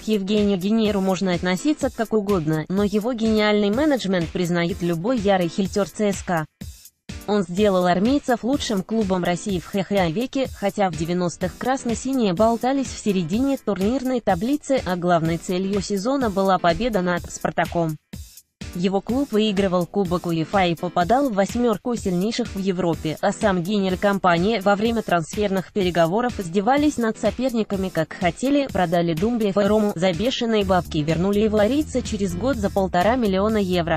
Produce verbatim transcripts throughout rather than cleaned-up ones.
К Евгению Гинеру можно относиться как угодно, но его гениальный менеджмент признает любой ярый хейтер ЦСКА. Он сделал армейцев лучшим клубом России в ха ха веке, хотя в девяностых красно-синие болтались в середине турнирной таблицы, а главной целью сезона была победа над «Спартаком». Его клуб выигрывал Кубок УЕФА и попадал в восьмерку сильнейших в Европе, а сам Гинер и компания во время трансферных переговоров издевались над соперниками как хотели, продали Думбия и Рому за бешеные бабки и вернули его арийца через год за полтора миллиона евро.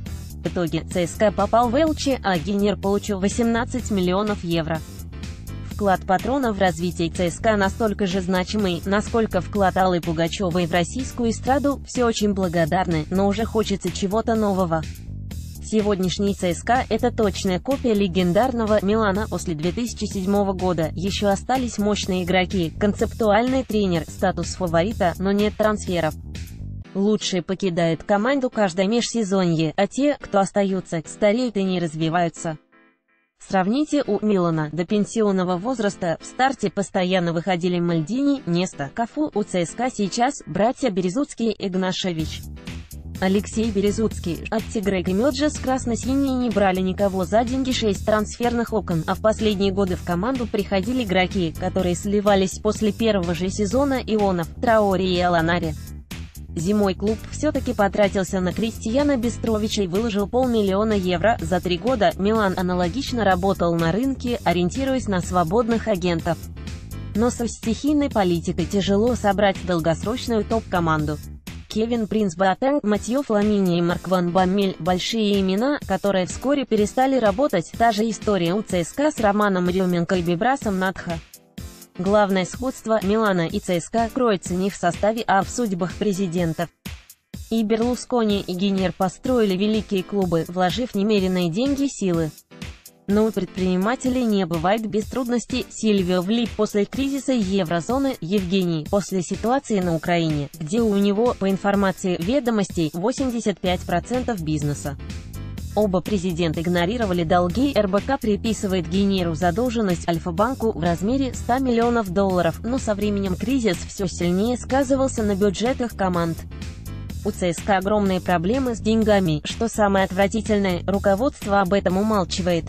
В итоге ЦСКА попал в Элче, а Гинер получил восемнадцать миллионов евро. Вклад патрона в развитие ЦСКА настолько же значимый, насколько вклад Аллы Пугачевой в российскую эстраду. Все очень благодарны, но уже хочется чего-то нового. Сегодняшний ЦСКА – это точная копия легендарного Милана после две тысячи седьмого года. Еще остались мощные игроки, концептуальный тренер, статус фаворита, но нет трансферов. Лучшие покидают команду каждое межсезонье, а те, кто остаются, стареют и не развиваются. Сравните, у Милана до пенсионного возраста в старте постоянно выходили Мальдини, Неста, Кафу, у ЦСКА сейчас братья Березуцкий и Игнашевич. Алексей Березуцкий, Аттигрей и Мёджес. Красно-синие не брали никого за деньги, шесть трансферных окон, а в последние годы в команду приходили игроки, которые сливались после первого же сезона: Ионов, Траоре и Аланаре. Зимой клуб все-таки потратился на Кристияна Бестровича и выложил полмиллиона евро. За три года Милан аналогично работал на рынке, ориентируясь на свободных агентов. Но со стихийной политикой тяжело собрать долгосрочную топ-команду. Кевин Принс Боатенг, Матьё Фламини и Марк Ван Баммель – большие имена, которые вскоре перестали работать. Та же история у ЦСКА с Романом Рёменко и Бибрасом Надха. Главное сходство Милана и ЦСКА кроется не в составе, а в судьбах президентов. И Берлускони, и Гинер построили великие клубы, вложив немеренные деньги и силы. Но у предпринимателей не бывает без трудностей. Сильвио влип после кризиса еврозоны, Евгений – после ситуации на Украине, где у него, по информации «Ведомостей», восемьдесят пять процентов бизнеса. Оба президента игнорировали долги. эр бэ ка приписывает Гинеру задолженность Альфа-банку в размере ста миллионов долларов, но со временем кризис все сильнее сказывался на бюджетах команд. У ЦСКА огромные проблемы с деньгами, что самое отвратительное, руководство об этом умалчивает.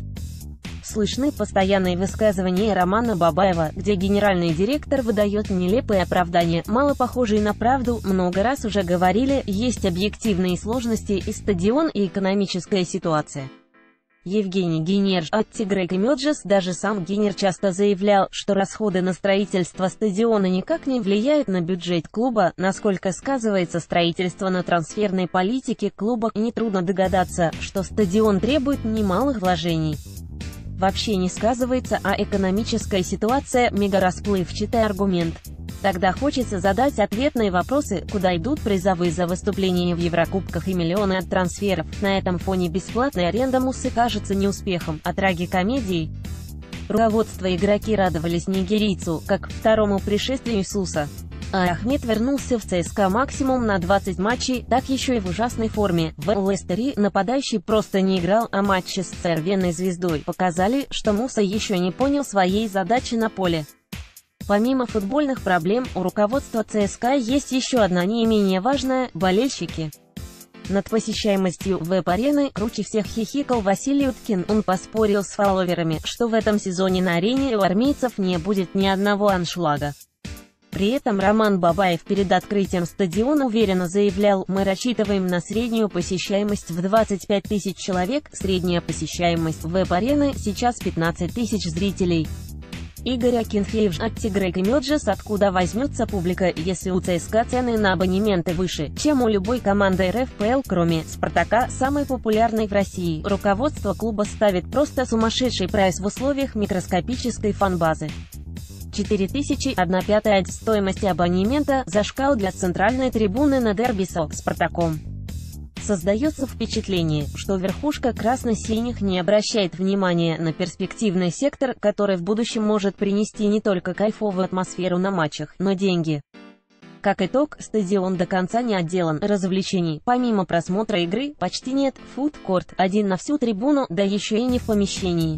Слышны постоянные высказывания Романа Бабаева, где генеральный директор выдает нелепые оправдания, мало похожие на правду. Много раз уже говорили, есть объективные сложности и стадион, и экономическая ситуация. Евгений Гинер, Аттигрей и Мёджес. Даже сам Гинер часто заявлял, что расходы на строительство стадиона никак не влияют на бюджет клуба. Насколько сказывается строительство на трансферной политике клуба, нетрудно догадаться, что стадион требует немалых вложений. Вообще не сказывается, а экономическая ситуация – мегарасплывчатый аргумент. Тогда хочется задать ответные вопросы: куда идут призовые за выступления в Еврокубках и миллионы от трансферов? На этом фоне бесплатная аренда Муссы кажется не успехом, а трагикомедией. Руководство и игроки радовались нигерийцу, как второму пришествию Иисуса. А Ахмед вернулся в ЦСКА максимум на двадцать матчей, так еще и в ужасной форме. В Лестере нападающий просто не играл, а матчи с цервенной звездой показали, что Муса еще не понял своей задачи на поле. Помимо футбольных проблем, у руководства ЦСКА есть еще одна не менее важная – болельщики. Над посещаемостью веб-арены круче всех хихикал Василий Уткин. Он поспорил с фолловерами, что в этом сезоне на арене у армейцев не будет ни одного аншлага. При этом Роман Бабаев перед открытием стадиона уверенно заявлял: мы рассчитываем на среднюю посещаемость в двадцать пять тысяч человек, средняя посещаемость веб-арены сейчас пятнадцать тысяч зрителей. Игорь Акинфеев, Аттигрей и Мёджес. Откуда возьмется публика, если у ЦСКА цены на абонементы выше, чем у любой команды эр эф пэ эл, кроме «Спартака», самой популярной в России? Руководство клуба ставит просто сумасшедший прайс в условиях микроскопической фан-базы. четыре тысячи, одна пятая от стоимости абонемента за шкал для центральной трибуны на дерби со «Спартаком». Создается впечатление, что верхушка красно-синих не обращает внимания на перспективный сектор, который в будущем может принести не только кайфовую атмосферу на матчах, но деньги. Как итог, стадион до конца не отделан развлечений. Помимо просмотра игры, почти нет. Фудкорт один на всю трибуну, да еще и не в помещении.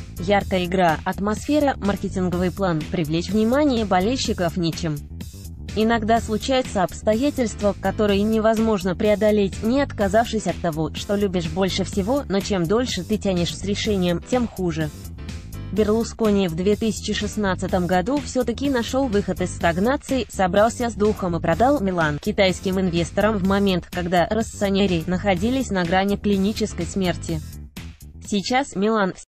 Яркая игра, атмосфера, маркетинговый план, привлечь внимание болельщиков нечем. Иногда случаются обстоятельства, которые невозможно преодолеть, не отказавшись от того, что любишь больше всего, но чем дольше ты тянешь с решением, тем хуже. Берлускони в две тысячи шестнадцатом году все-таки нашел выход из стагнации, собрался с духом и продал Милан китайским инвесторам в момент, когда Россонери находились на грани клинической смерти. Сейчас Милан